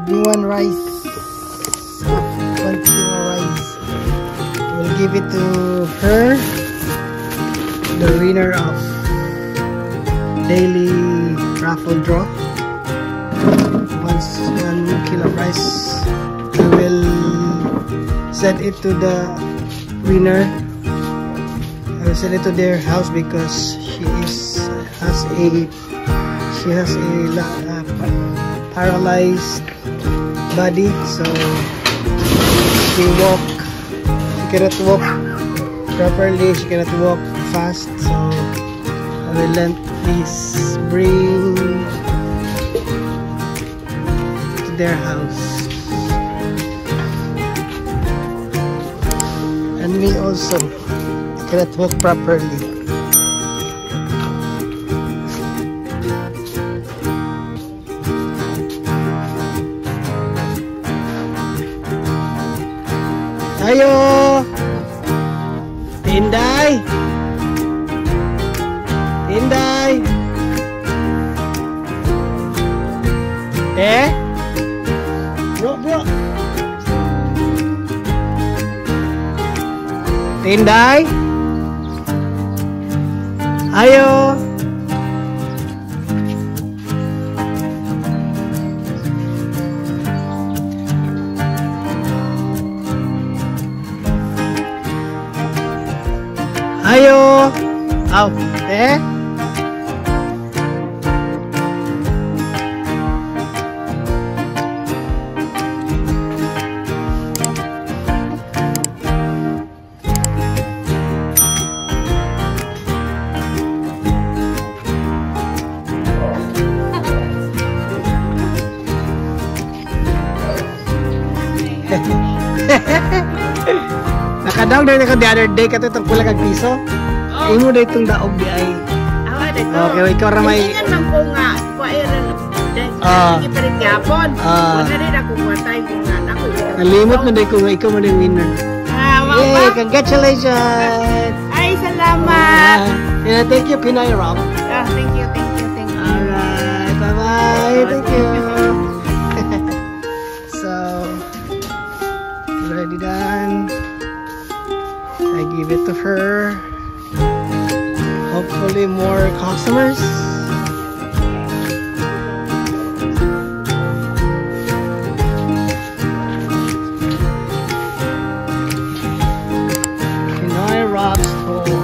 one rice. 1 kilo rice. We'll give it to her, the winner of daily raffle draw. Once 1 kilo rice, I will send it to the winner. I will send it to their house because she has a paralyzed body, so she cannot walk properly, she cannot walk fast, so I will let this bring to their house. And me also, I cannot walk properly. Ayo, Tinday, Tinday, bro, Tinday, ayo. Ayo, out, Nakadaog na ko the other day kato itong pula kag piso. Imo na itong daog di ay. Okay, ikaw ramay. Hindi naman ko nga. Kuwairan. Iparit yapon. Wala rin ako matay kung anak ko. Nalimot na din ko nga ikaw mo din winner. Yay, congratulations. Ay, salamat. Thank you, Pinoy Rock. Thank you. Alright, bye-bye. Thank you. So, already done. I give it to her. Hopefully more customers. Pinoy Rock Store.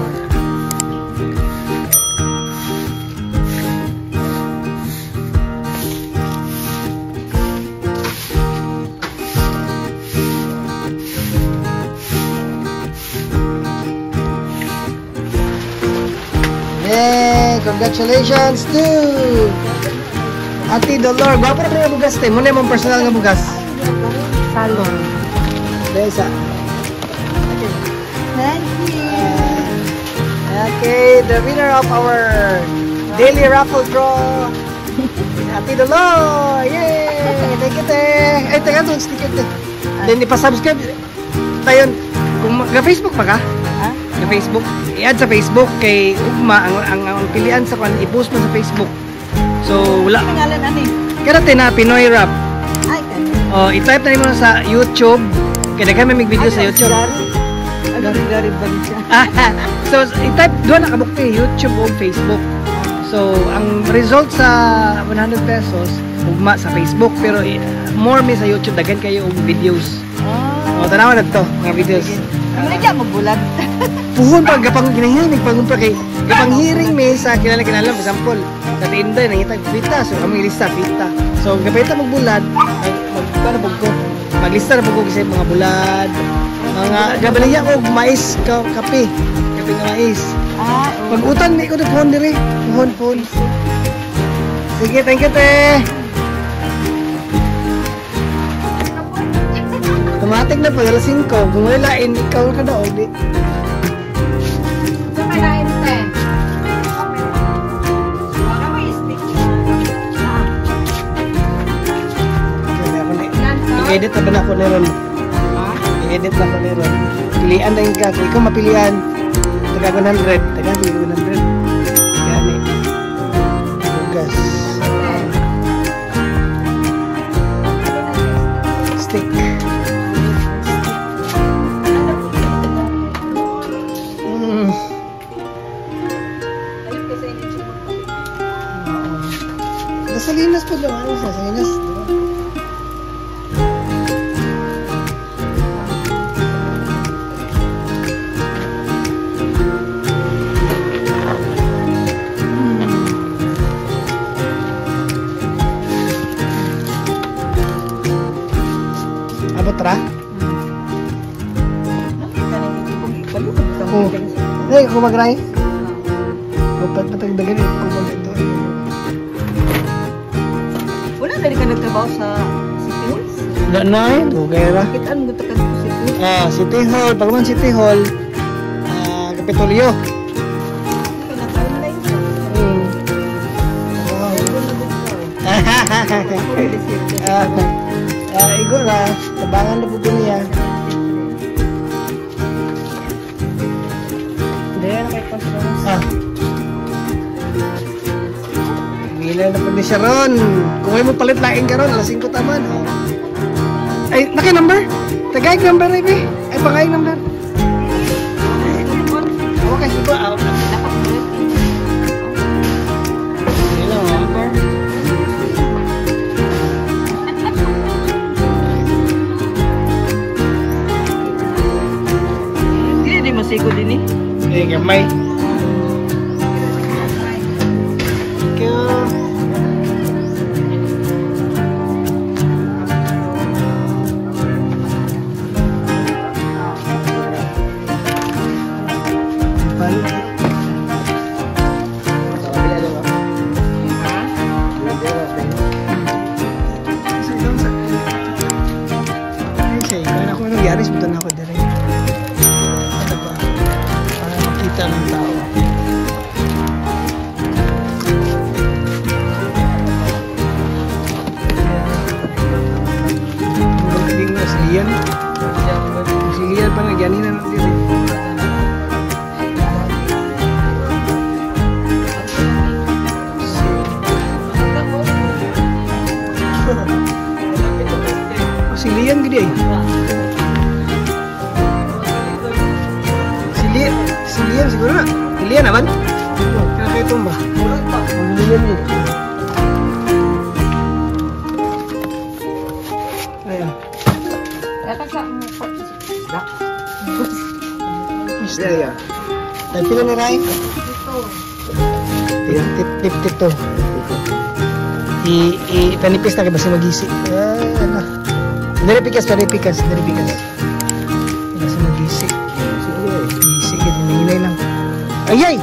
Yay! Congratulations to Ate Dolor. Gwapo na yung bugas tayo. Muna yung personal nga bugas. Salon. Besa. Thank you. Okay, the winner of our daily raffle draw, Ate Dolor. Yay! Thank you, te. Ay, teka ito. Sticker, te. Then, ipasubscribe tayo. Kung mag-Facebook pa ka? Ha? Sa Facebook? I-add sa Facebook kay Ugma ang pilian sa kan i-post mo sa Facebook. So wala. Pangalan ani? Kada na Pinoy Rap. Ay, kani. Oh, i-type na nimo sa YouTube. Kaya kami may video sa YouTube. Dari ba siya? So i-type doon na kabukti YouTube o Facebook. So ang result sa 100 pesos ugma sa Facebook pero more mi sa YouTube daghan kayo og videos. Oh, tanawan na to mga videos. Ano kaya magbulag? Puhon pag gapang ginahiring pag kay gapang hearing me sa kilala for example sa tinday nangitag pita so kami lista pita so gapita magbulad magkuan na ko maglista na pag sa mga bulad mga gabaliya ko mais kape nga mais pag utan ni ko na phone dire phone sige thank you te automatic na pag alas 5 kung wala lain ikaw ka daw di i-edit na ba na ako niron? I-edit na ako niron. Pilihan na yung kak. Ikaw mapilihan. Taga 100. Taga 100. Yan eh. Bugas. Salinas po daw. Ano sa Salinas? Abot ra? Oo. Ay, ako mag-ray? Patagdagan ko mag ito. Wala na rin ka nagtrabaho sa City Halls? Wala na yun. Okay ra. Kitaan mo ito ka sa City Halls? City Hall. Pagman City Hall, Kapitolyo. Igo na. Tabangan na po niya. Hindi yan kay Pastor. Mila na po ni Sharon. Kung may mo palit laing ka ron, alasing ko taman. Ay, naki-number? Tagayag number na ibi. Ay, pangayag number. Okay, sige ba? Hello, number. Hindi, di masiko din eh. Eh, gamay. Thank you. Yaris, buto na ako dire. Ano ba? Para makita ng tao. Magiging na si Lian. Si Lian pa nagyanin na lang dire. Si Lian gede ay. Si Lian siguro na. Si Lian naman? Kaya kayo tumba. Si Lian yun. Ayan. Mister yan. Tapi na Ray? Tip to. Ipanipis na kayo basta mag-isi. Ano? Dari pikas. Basta mag-isi. Sige, hinay lang. Ayay!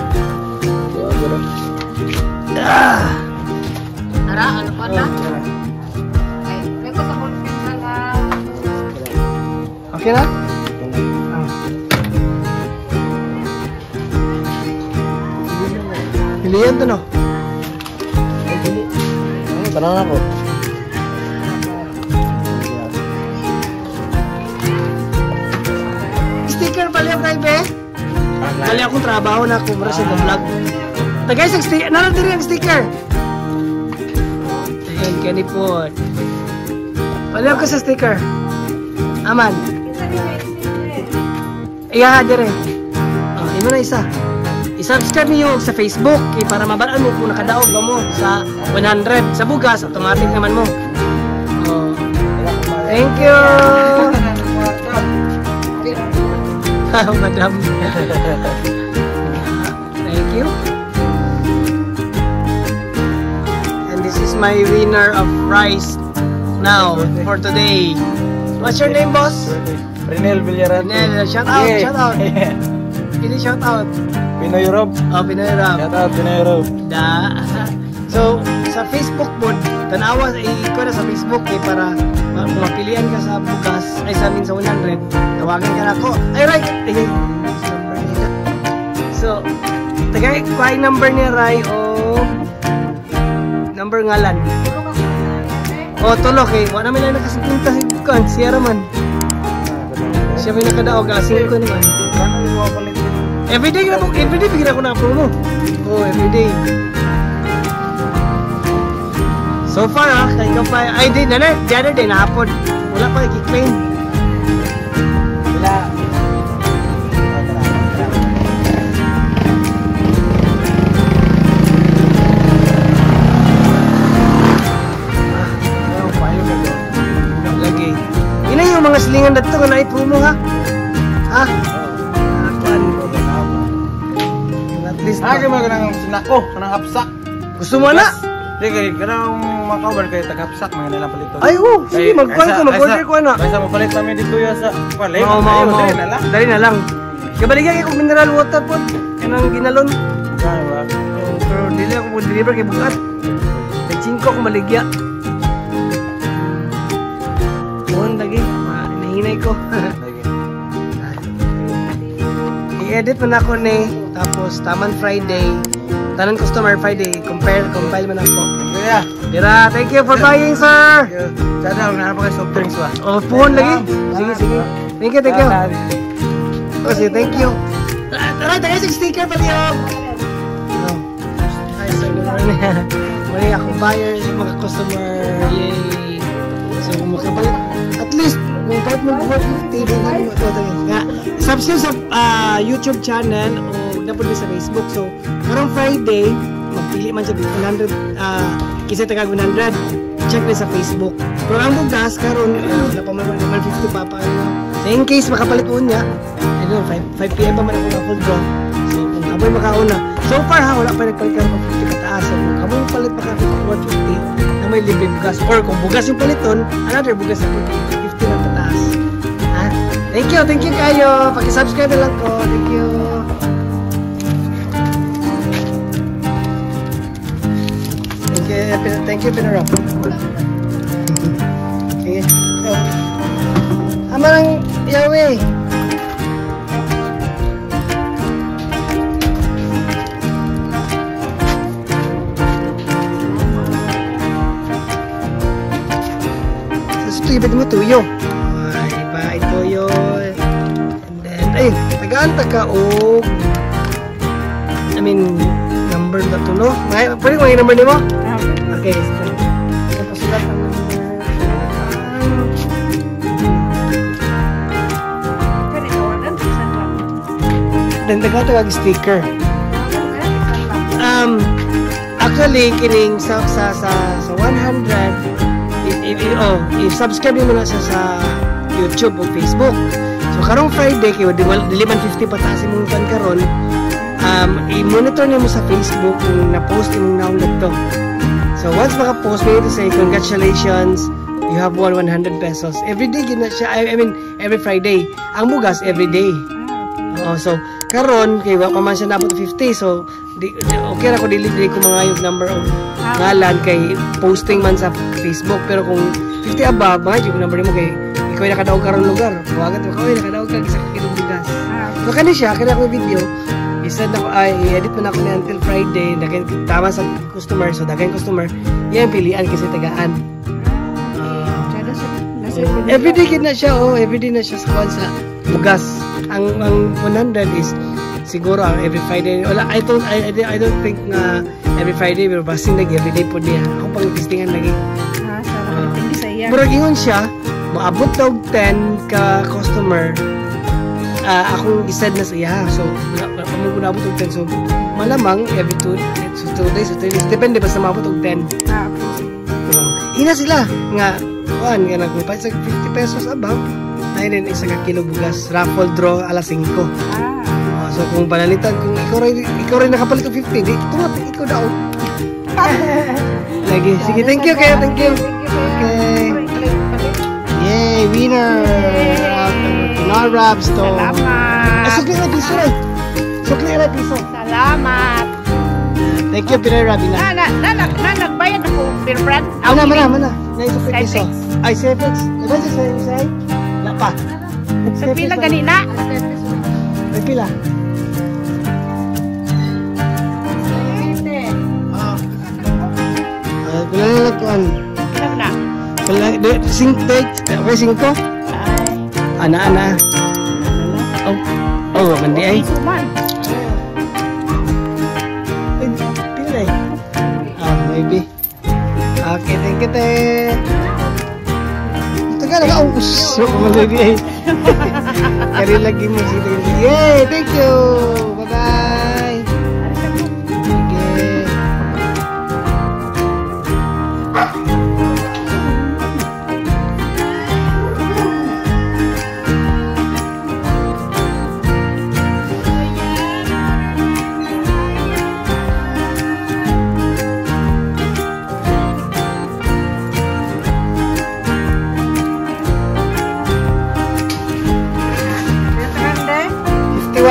Nara, ano pa na? May ko sa bulpin na lang. Okay na? Pilihan to no? Tanong ako. Sticker pala yung be? Bali akong trabaho na ako para sa vlog. Tagay sa sticker. Narating ang sticker. Ayan, kani po. Bali ako sa sticker. Aman. Iya, dire. Imo na isa. I-subscribe niyo sa Facebook para mabalaan mo kung nakadaog ba mo sa 100. Sa bugas, automatic naman mo. Thank you. Madam. Thank you. And this is my winner of prize now for today. What's your name, boss? Renel Villaran. Renel, shout out, shout out. Pili shout out. Pinoy Rob. Oh, Pinoy Rob. Shout out Pinoy Rob. Da. So, sa Facebook po, tanawa, ikaw na sa Facebook para mapilian ka sa bukas, ay sa amin sa 100, tawagan ka na ako. Ay, right! Ay, number nila. So, tagay, kuhay number ni Ray o number ngalan. O, tulok eh. Wala namin lang nakasinta sa siya raman. Siya may nakadaog, asing ko naman. Everyday bigyan ako na promo. Oh, everyday. So far kaya ka pa, ay di, the other day nahapon. Wala pa i-claim. Wala. silingan dito kung na-promo ha. Ha? Kuan mo. At least Agi mo kanang sinako, kanang hapsak. gusto mo na? Di kay kanang makauban kay tagapsak mga nilang palito. Ay, sige, mag-call ko, mag-order ko na. Kaysa mo palit namin dito ya sa palit. Oo. Dali na lang. Dali na lang. Kabaligyan kayo kung mineral water po. Kanang ginalon. Ano ba? Pero dili ako mo-deliver kay bugat. May 5 ako maligya. Buwan lagi. Nahinay ko. I-edit mo na ako ni. Tapos, Taman Friday. Tanan Customer Friday. Compile mo na ako. Kaya. Tira, thank you for buying, sir. Sana na pa kay soft drinks ba? Oh, puhon lagi. Sige. Thank you. Oh, sige, thank you. Tara, tayo sa sticker pala yung. Ay, so, mali akong buyer, mga customer. Yay. So, kung makapalit, at least, kung kahit mag-450, subscribe sa YouTube channel o napod sa Facebook. So, karong Friday, magpili man siya 100, isa tagag 100. Check din sa Facebook. Pero ang bugas, karon wala pa man 150 pa pa. So, in case makapalit po niya, I don't know, 5 p.m. pa man ako na full draw. So, kung aboy makauna. So far ha, wala pa nagpalit ka ng 50 kataas. So, kung aboy palit pa ka 150 na may libre bugas. Or kung bugas yung paliton, another bugas na 50 na kataas. Ha? Thank you kayo. Paki-subscribe na lang ko. Thank you. Thank you, Pinarap. Okay. So, amarang Yahweh. Ibig mo tuyo. Ay, bye tuyo. And then, ay, tagaan-tag ka o number na to, no? Pwede ko yung number ni mo? Okay. Napasulat ang number. Then, tagaan-tag sticker. Actually, kining sa 100, if subscribe mo na sa YouTube o Facebook. So karong Friday kayo di 50 pataas imong kan karon, i-monitor niyo mo sa Facebook kung na-post imong naong dito. So once maka-post, may ito say congratulations, you have won 100 pesos. Every day gina siya, every Friday. Ang bugas every day. So karon kay wa pa man siya nabot 50, so okay ra ko dili ko mangayog number of ngalan kay posting man sa Facebook. Pero kung 50 above, mga yung number mo kay ikaw ay nakadaog karon lugar, huwagan mo ikaw ay nakadaog ka isa ka kilong bugas. So kani siya kaya ko video isa na ko ay edit man ako ni until Friday daghan tama sa customer. So daghan customer yan pilian kasi tagaan. Everyday gid na siya, everyday na siya sa bugas. Ang 100 is siguro every Friday. Wala, I don't think na every Friday, pero basing lagi everyday po niya. Ako pang testingan lagi. Pero ingon siya, maabot daw 10 ka customer. Akong isad na sa iya. So, pamang naabot og 10. So, malamang every 2 days or 3 days. Depende basta maabot og 10. Hina sila nga nagpapay sa 50 pesos above. Ayun isa ka kilo bugas. Raffle draw alas 5. So kung panalitan, kung ikaw rin nakapalit ng 50, di tumatay ikaw daw. Lagi. Sige, thank you kayo, thank you. Okay. Yay, winner! Pinar Rap Store. Salamat! Sukli na piso eh. Sukli na piso. Salamat! Thank you, Pinar Rap. Nagbayad ako, Pirbrad. Mana. Naisukli piso. Ay, Sefex. Diba siya sa Wala pa. Sa pila ganina? May pila. Kailan na lagpuan? Kailan na? Okay, 5? Ana. Oh, mandi ay. Suman. Pila eh. Maybe. Okay, thank you, te. Tagal ka. So, kumalagi ay. Kari lagi mo sila. Yay, thank you. Bye-bye. Okay.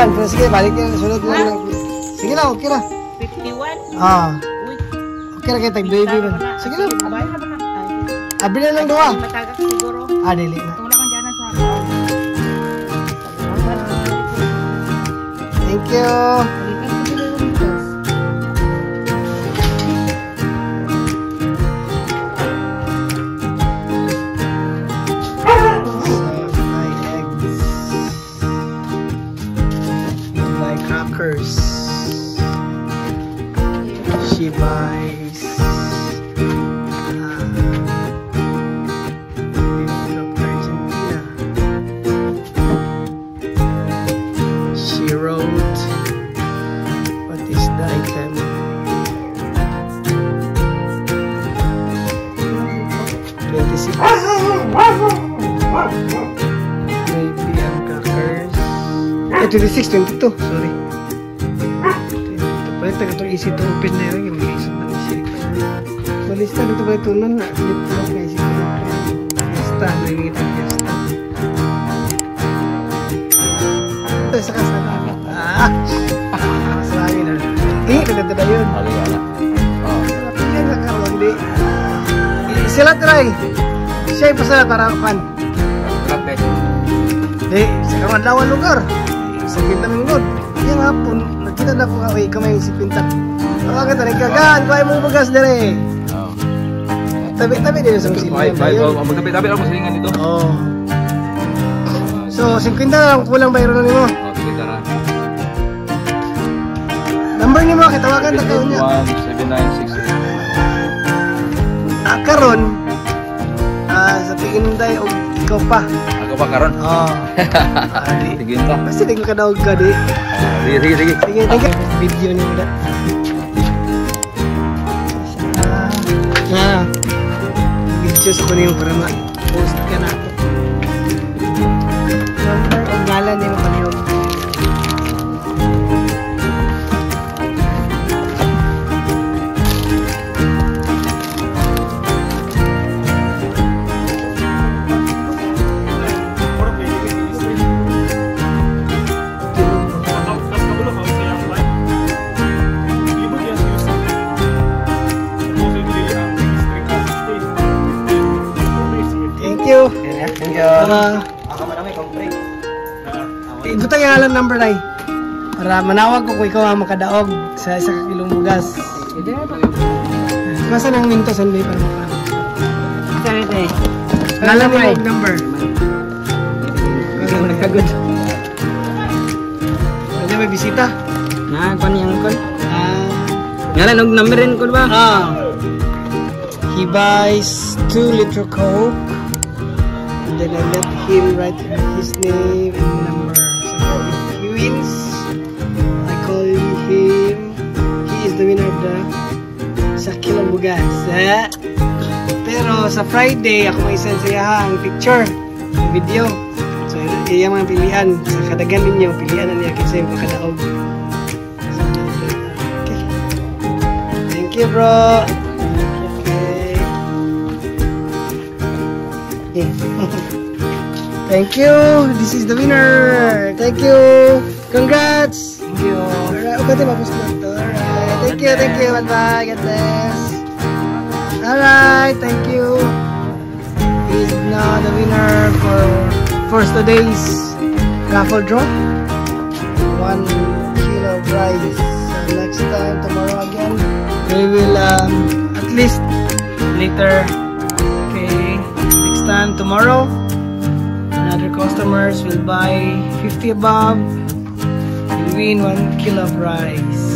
51. Pero sige, balik yan. Sunod lang. Sige lang, okay lang. 51? Uy. Okay lang kayo, tag-baby man. Sige lang. Abay na ba na? Abi na lang duha. Matagak siguro. Dili na. Wala kang dyan sa Thank you. Crackers. She buys from Argentina. She wrote, what is the item? $26. Maybe ang crackers. 26, 22. Sorry. Palit na itong easy to open na yun. Yung isip na isip. Malista dito ba ito nun na? Flip flop na isip na. Fiesta. Nangingit ang fiesta. Ito isa ka sa lahat. Masalangin na. Kaganda na yun. Aliwala. Malapit yan na karoon. Sila try. Siya yung pasalat para kan. Kapit. Sa karoon lawan lugar. Sa kita ng good. Yung hapon. Kita na ko kamay si Pintak. Tawagan ta nagkagaan ko ay mong bugas dire. Oo. Tabi din sa silya. Magkapit-kapit ako sa lingan dito. Oh. So 50 na lang kulang bayro na nimo. Oh, sige tara. Number nimo kitawagan ta kayo niya. 17968. Karon sa Tinday og ikaw pa. Ako pa karon. Oh. Sige to. Basta di ko kadaog ka di. Sige. Sige. Video ni mo da. Video sa kunin para ma-post ka na ako. Number o ngalan ni mo kanyo. Thank you. Ako man may complete. Igutan yung alam number na para manawag ko kung ikaw ang makadaog sa isa ka kilong bugas. Masa nang minto sanbay para maka. Sorry. Alam mo yung number. Kasi nagkagod. Kasi may bisita. Kuan yang kon. Ngalan og number rin ko ba? He buys 2 liter Coke. And then I let him write his name and number. So if he wins, I call him. He is the winner of the sa kilong bugas. Pero sa Friday, ako may send sa ang picture, ang video. So iya mga pilihan. Sa kadagan ninyo, pilihan na niya kasi yung makadaog. Okay. Thank you, bro. Thank you. This is the winner. Thank you. Congrats. Thank you. Alright, okay, mapos na ito. Alright, thank you. Bye-bye. God bless. Alright, thank you. He's now the winner for today's raffle draw. 1 kilo prize. So next time, tomorrow again, we will at least later. Okay, next time tomorrow, another customers will buy 50 above, will win 1 kilo prize.